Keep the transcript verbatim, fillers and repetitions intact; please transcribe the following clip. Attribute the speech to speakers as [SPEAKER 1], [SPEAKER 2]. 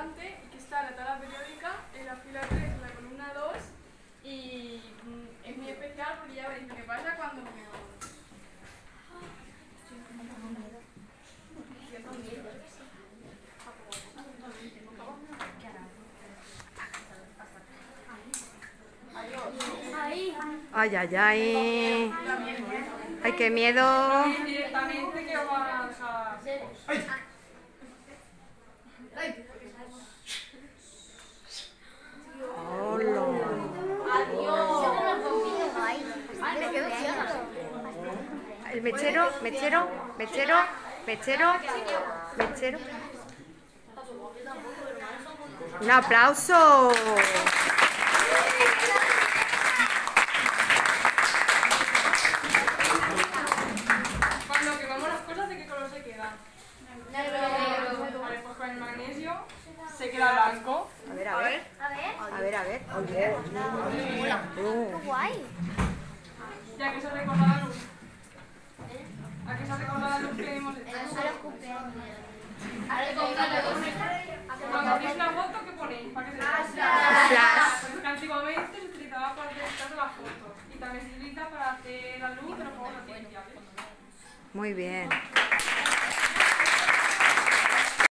[SPEAKER 1] delante y que está la tabla periódica en la fila tres, en la columna dos, y mm, es muy especial porque ya veréis lo que pasa cuando me
[SPEAKER 2] Ay, ay, ay. Ay, qué miedo.
[SPEAKER 1] directamente que os van a dejar.
[SPEAKER 2] Hola. El mechero, mechero, mechero, mechero, mechero. Un aplauso.
[SPEAKER 1] Cuando quemamos las cosas, ¿de qué color se queda? Negro. Vale, pues con el magnesio se queda blanco.
[SPEAKER 2] A ver, a ver.
[SPEAKER 3] A ver.
[SPEAKER 2] A ver, a ver.
[SPEAKER 3] Qué guay.
[SPEAKER 1] Ya que se recorda la luz. ¿A qué se recorda la luz que hemos hecho?
[SPEAKER 3] A los cumpleaños.
[SPEAKER 1] Cuando hacéis una foto, ¿qué ponéis? ¿Para qué se usa?
[SPEAKER 2] Flash.
[SPEAKER 1] Porque antiguamente se utilizaba para hacer las fotos y también se utiliza para hacer la luz de los juegos artificiales.
[SPEAKER 2] Muy bien.